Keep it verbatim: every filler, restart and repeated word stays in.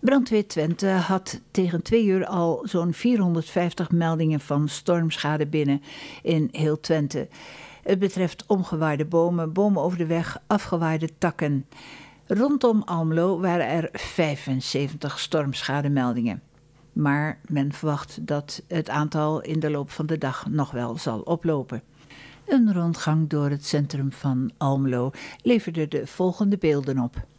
Brandweer Twente had tegen twee uur al zo'n vierhonderdvijftig meldingen van stormschade binnen in heel Twente. Het betreft omgewaaide bomen, bomen over de weg, afgewaaide takken. Rondom Almelo waren er vijfenzeventig stormschademeldingen. Maar men verwacht dat het aantal in de loop van de dag nog wel zal oplopen. Een rondgang door het centrum van Almelo leverde de volgende beelden op.